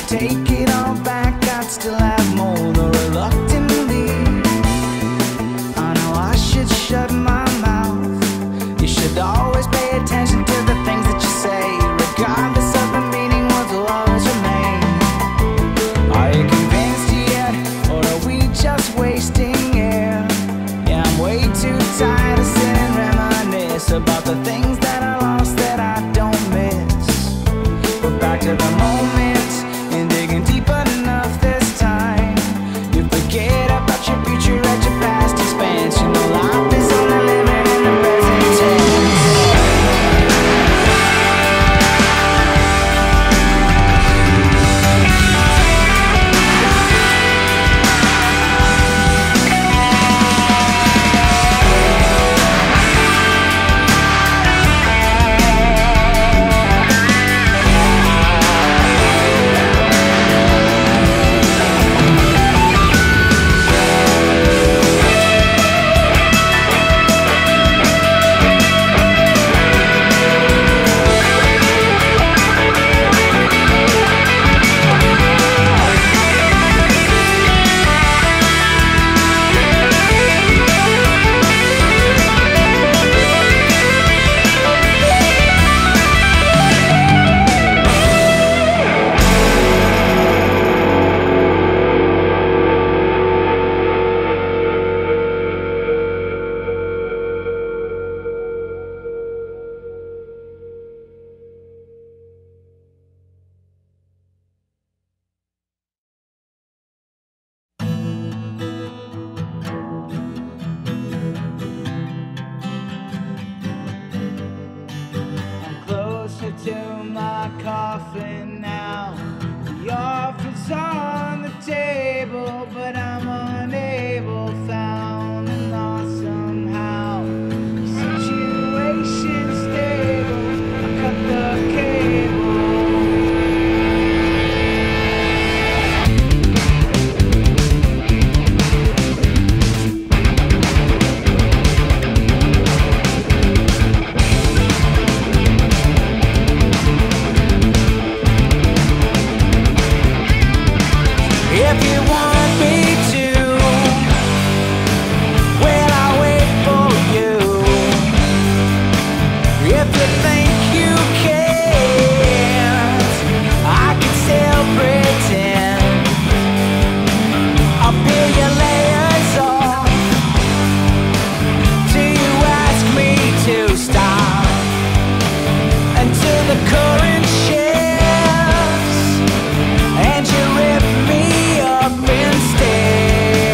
take it all back, I'd still have more than reluctantly. I know I should shut my mouth. You should always pay attention to the things that you say, regardless of the meaning, words will always remain. Are you convinced yet, or are we just wasting air? Yeah, I'm way too tired of sitting and reminisce about the things that I lost that I don't miss. We're back to the moment and digging deep enough this time. You forget about your future at your past expansion. No, life is only living in the present tense. To my coffin now. The offer's on the table, but I'm unable, found and lost somehow. Situation stable, I cut the cable. If you want me to, well, I'll wait for you. If you think you can't, I can still pretend. I'll peel your layers off till you ask me to stop, until the current shifts and you rip me up instead.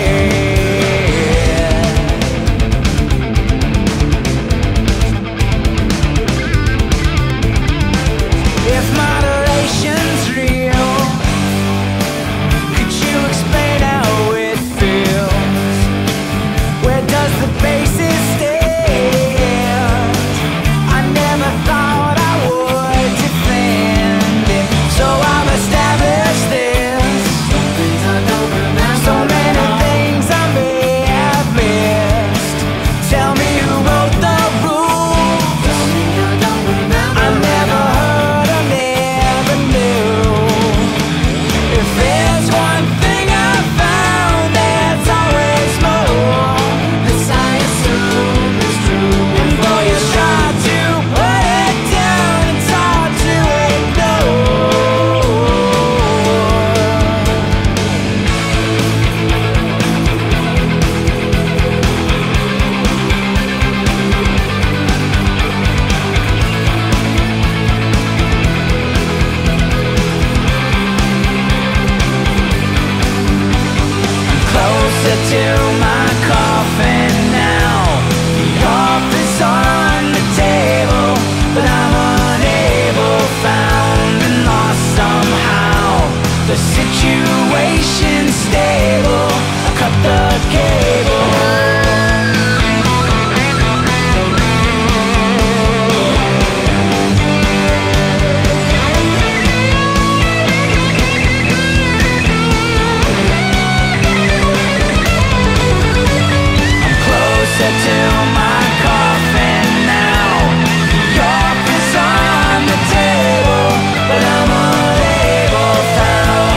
If moderation's real, could you explain how it feels? Where does the basis stand? I never thought I would defend it, so I've established this. So many things I may have missed. Tell me who wrote the rules. I never heard, I never knew. If there's one thing I found, there's always more. This I assume is true. And though you try to put it down, it's hard to ignore. Closer to my coffin now. The offer's on the table, but I'm unable, found and lost somehow. The situation's stable, I cut the cable. Closer to my coffin now. The offer's on the table, but I'm unable, found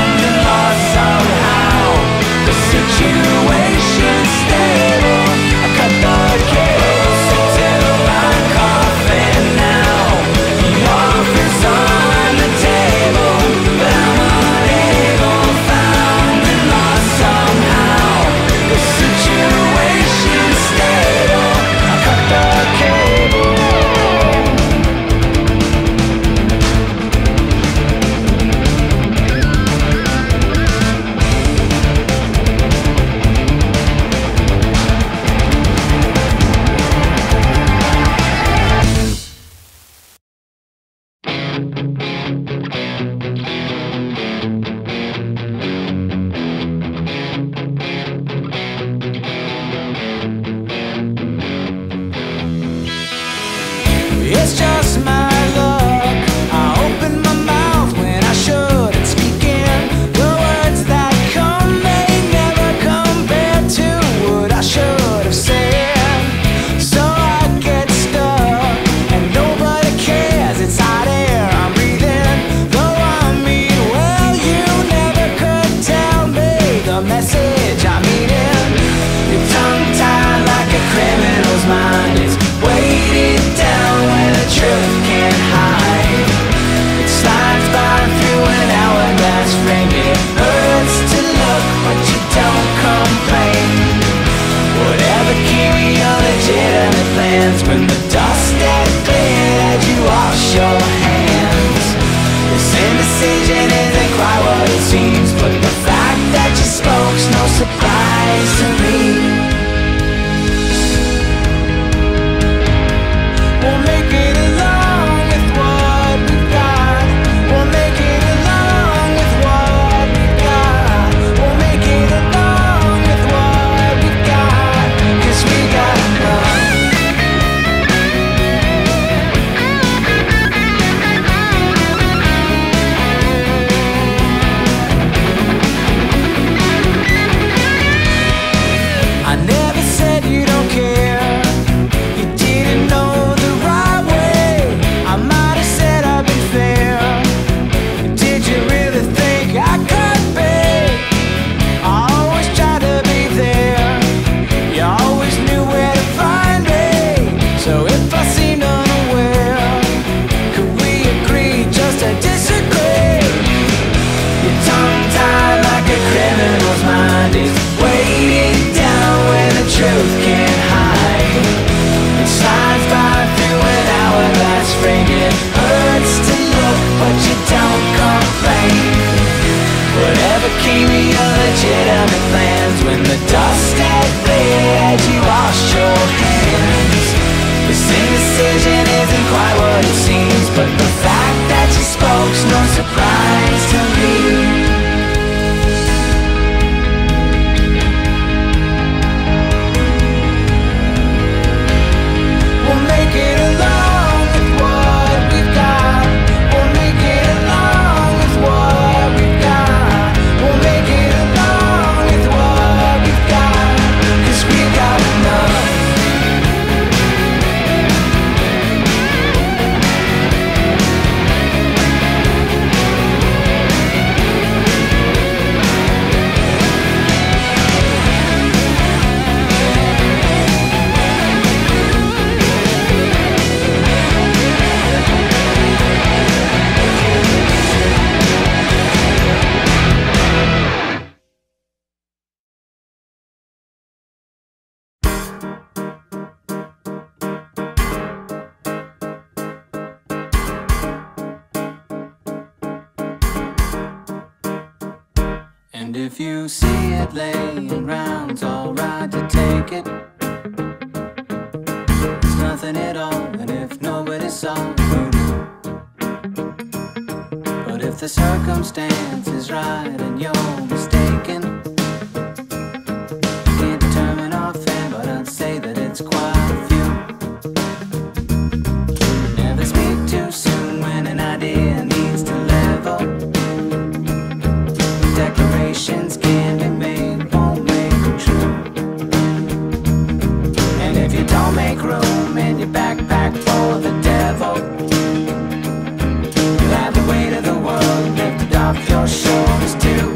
And if you see it laying round, it's alright to take it. It's nothing at all, and if nobody saw it. But if the circumstance is right and you're mistaken, you can't determine offhand, but I'd say that it's quite a few. Never speak too soon when an idea needs to level. Declarations can be made, won't make them true. And if you don't make room in your backpack for the devil, you'll have the weight of the world lifted off your shoulders too.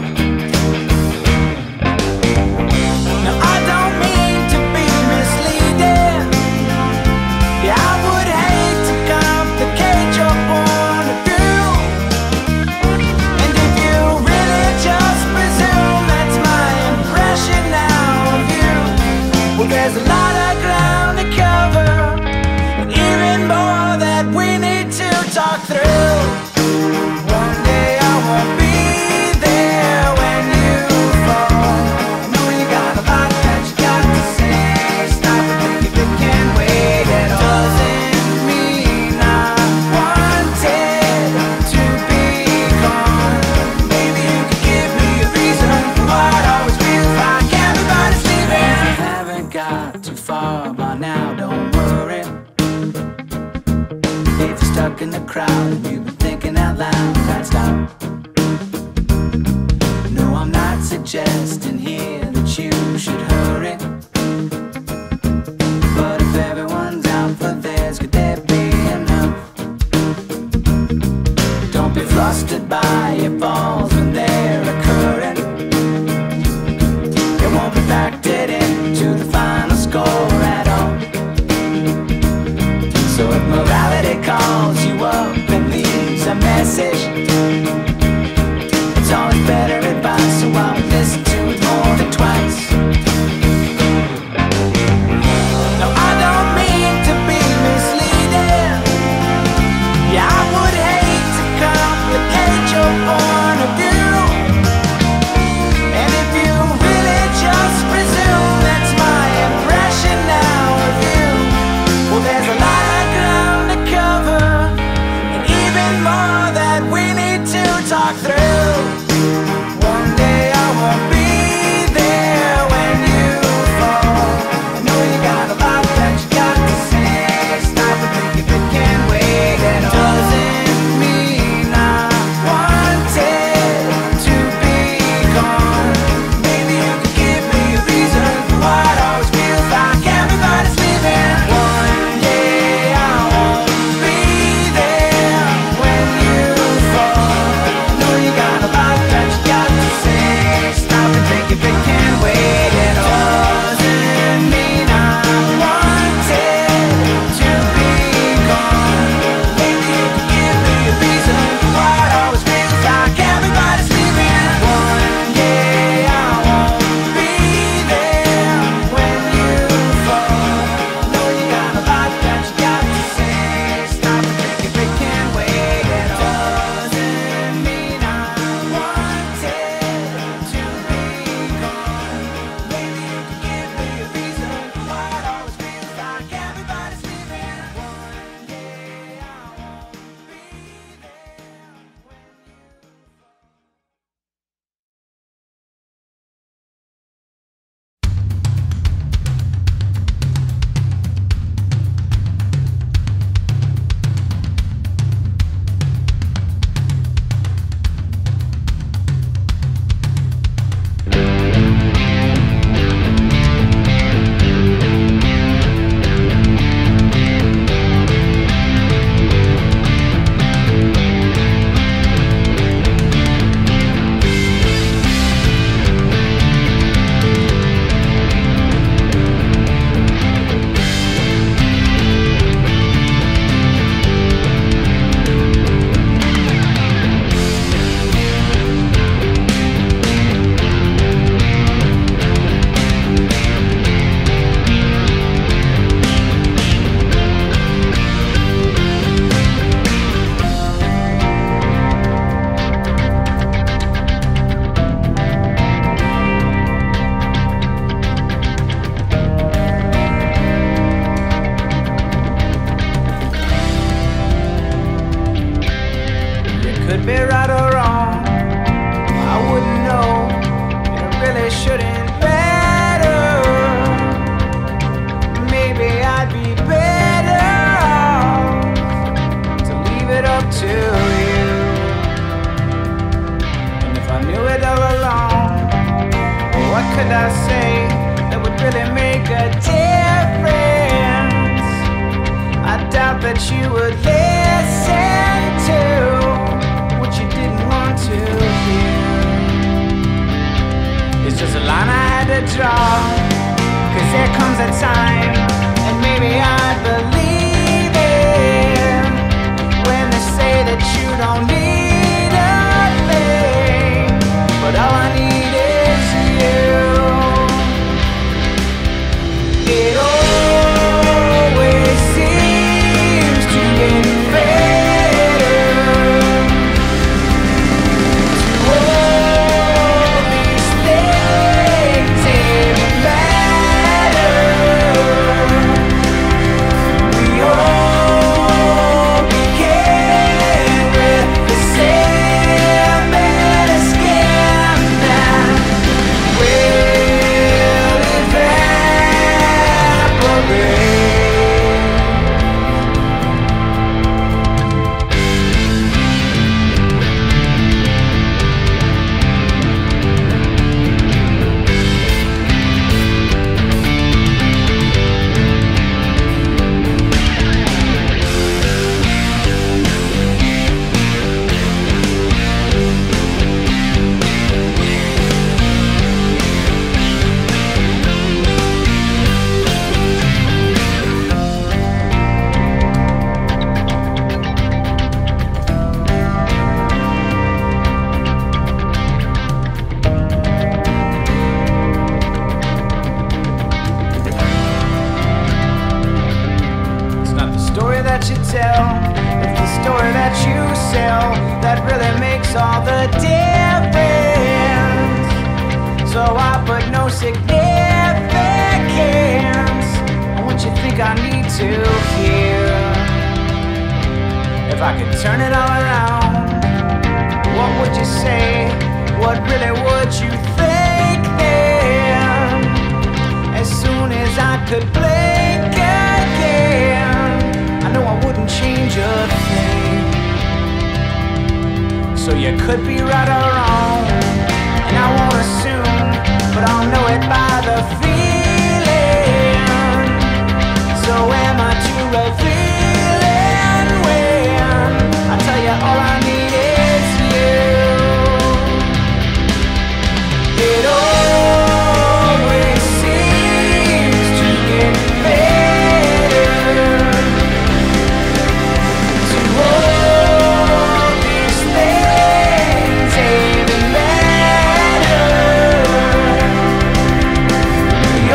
Now I don't mean to be misleading. Yeah, I would hate to complicate your point of view. And if you really just presume that's my impression now of you, well, there's a lot of ground to cover, and even more that we need to talk through. One day I won't be there when you fall. I know you got a lot that you got to say. Stop and think if it can wait at all. Doesn't mean I wanted to be gone. Maybe you could give me a reason for why it always feels like everybody's leaving. If you haven't got too far by now, don't worry. If you're stuck in the crowd and you've been thinking out loud, that's stop. No, I'm not suggesting here that you should hurry. But if everyone's out for theirs, could there be enough? Don't be flustered by your falls when they're occurring. It won't be factored into the final score at all. So if morality calls you up and leaves a message, it's always better advice, so I would listen to it more than twice. No, I don't mean to be misleading. Yeah, I would hate to complicate your point of view. And if you really just presume that's my impression now of you, well, there's a lot of ground to cover, and even more that we need to talk through. One day I won't be there when you fall. I know you got a lot that you got to say. Stop and think if it can wait at all. Doesn't mean I wanted to be gone. Maybe you could give me a reason for why it always feels like everybody's leaving. One day I won't be there when you fall. I know you got a lot that did I say that would really make a difference? I doubt that you would listen to what you didn't want to hear. It's just a line I had to draw, 'cause there comes a time, and maybe I believe it, when they say that you don't need a thing, but all I need is you. It always seems to get better. To all these things even matter. We all begin with the same bad skin that will evaporate. It's not the story that you tell, it's the story that you sell that really makes all the difference. So I put no significance on what you think I need to hear. If I could turn it all around, what would you say? What really would you think then? As soon as I could blink again, I know I wouldn't change a thing. So you could be right or wrong, and I won't assume, but I'll know it by the feeling. So am I too revealing when I tell you all I need is you? It always seems to get better. To all these things even matter. We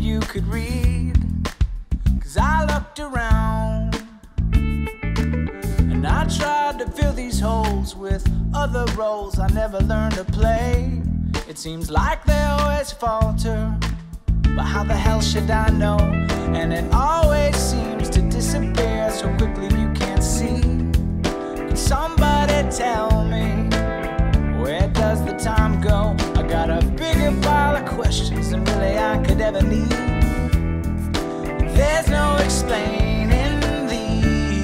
you could read. 'Cause I looked around and I tried to fill these holes with other roles I never learned to play. It seems like they always falter, but how the hell should I know? And it always seems to disappear so quickly you can't see. Can somebody tell me, where does the time go? I got a bigger pile of questions than really I could ever need. There's no explaining these.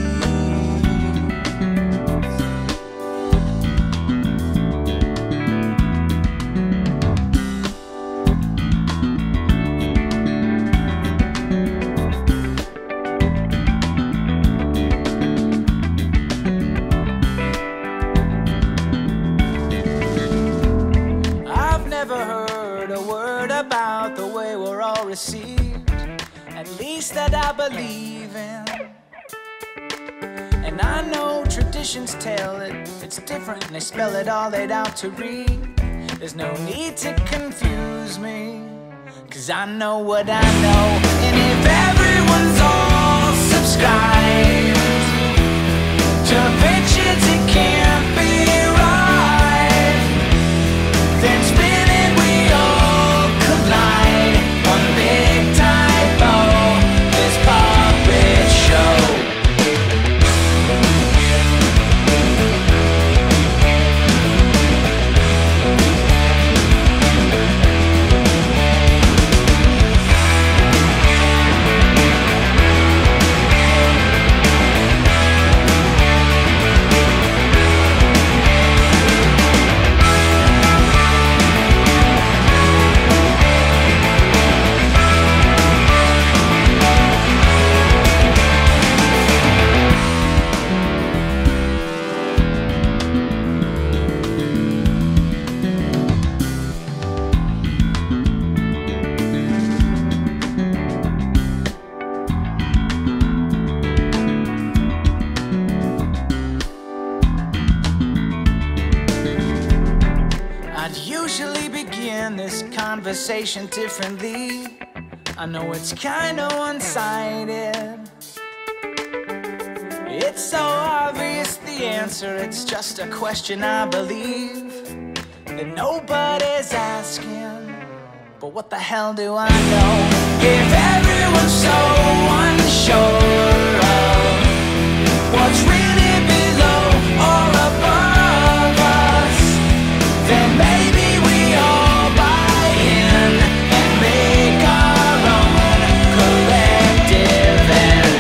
I've never heard a word about the way we're all received, at least that I believe in. And I know traditions tell it, it's different and they spell it all out to read. There's no need to confuse me, 'cause I know what I know. And if everyone's all subscribed to pictures it can't be right, then spin it, we all collide. One big typo, this puppet show. I'd usually begin this conversation differently. I know it's kinda one-sided. It's so obvious the answer, it's just a question I believe that nobody's asking. But what the hell do I know? If everyone's so unsure of what's really below or above us, then maybe we all buy in and make our own collective end.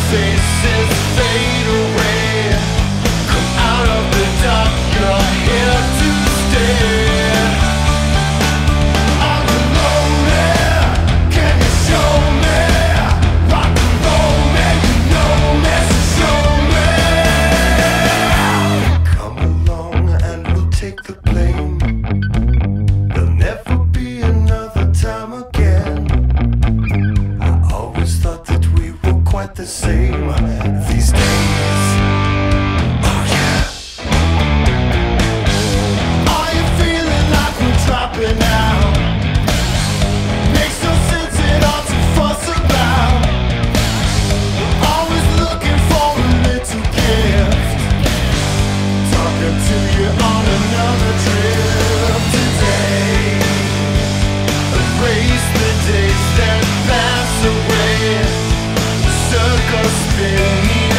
faces fade away. Come out of the dark, you're here to stay. Are you lonely? Can you show me? Rock and roll, man, you know me, so show me. Come along and we'll take the blame. There'll never be another time again. I always thought that we were quite the same these days. Oh yeah. Are you feeling like we're dropping out? Makes no sense at all to fuss about. We're always looking for a little gift. Talking to you on another trip today. Erase the days that pass away. Circle spinning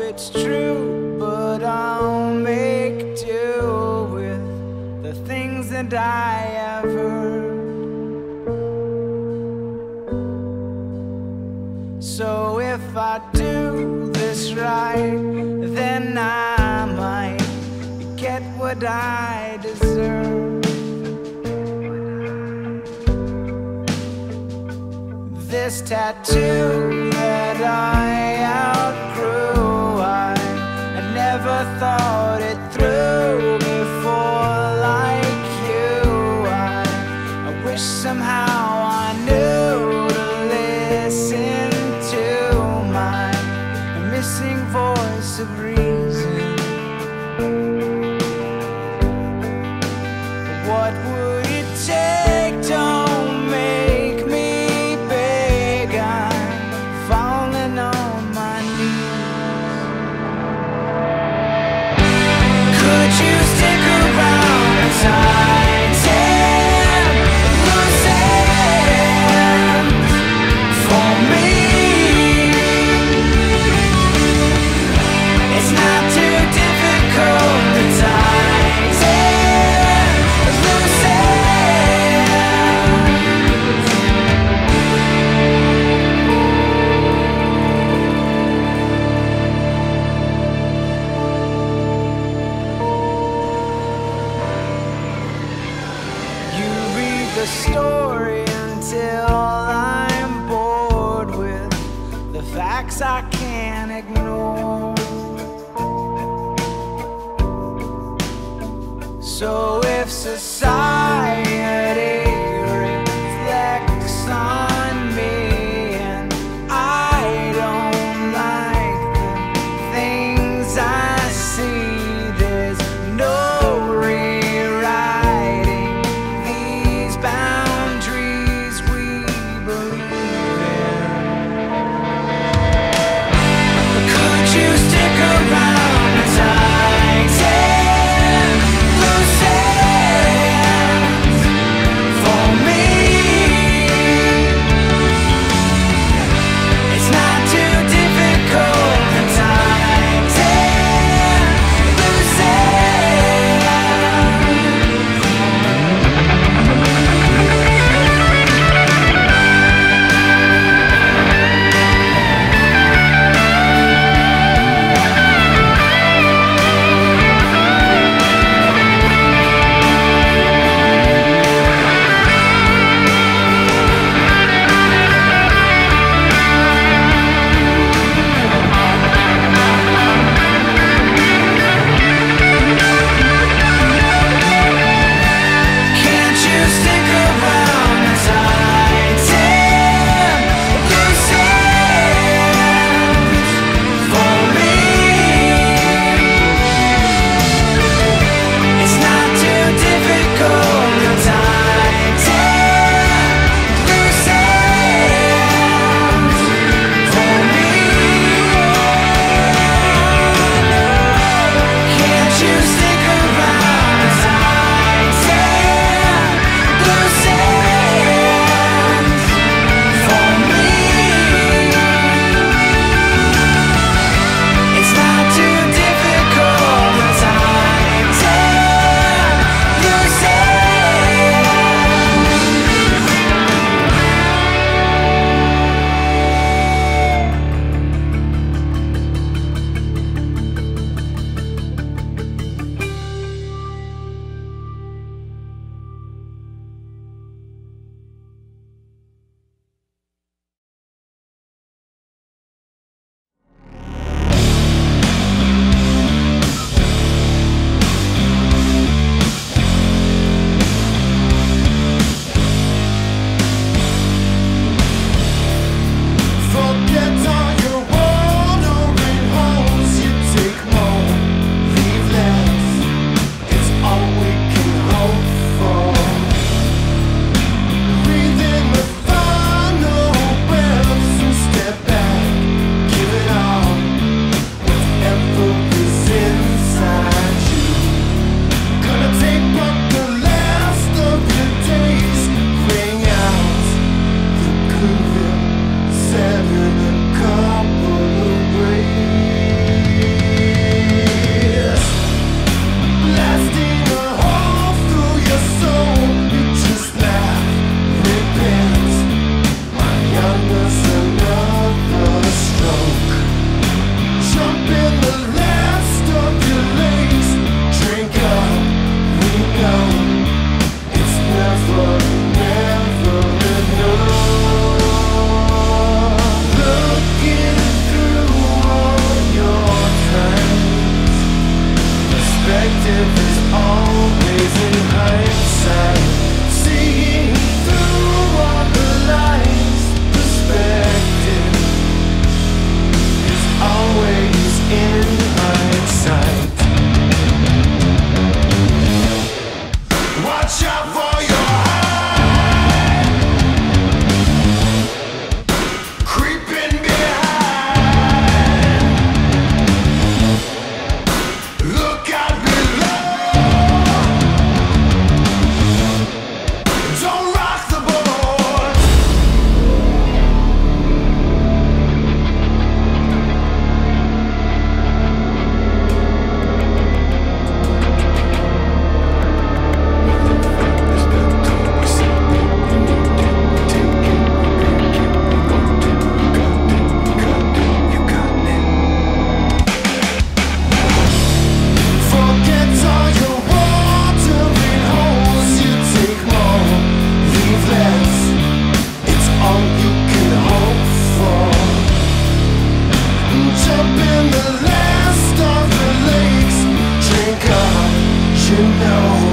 it's true, but I'll make do with the things that I have heard. So if I do this right, then I might get what I deserve. This tattoo that I outgrew, I never thought it through before like you. I wish somehow I knew to listen to my missing voice of reason. What would it take to make me big? I'm falling on my knees. Could you stick around and tighten loose ends for me? It's not too difficult to tighten loose ends. You read the story until I'm bored with the facts I can't ignore. So if society reflects on me and I don't like the things I see, there's no rewriting these boundaries we believe in. Could you stick around and tighten loose ends? up in the last of the lakes. Drink up, you know.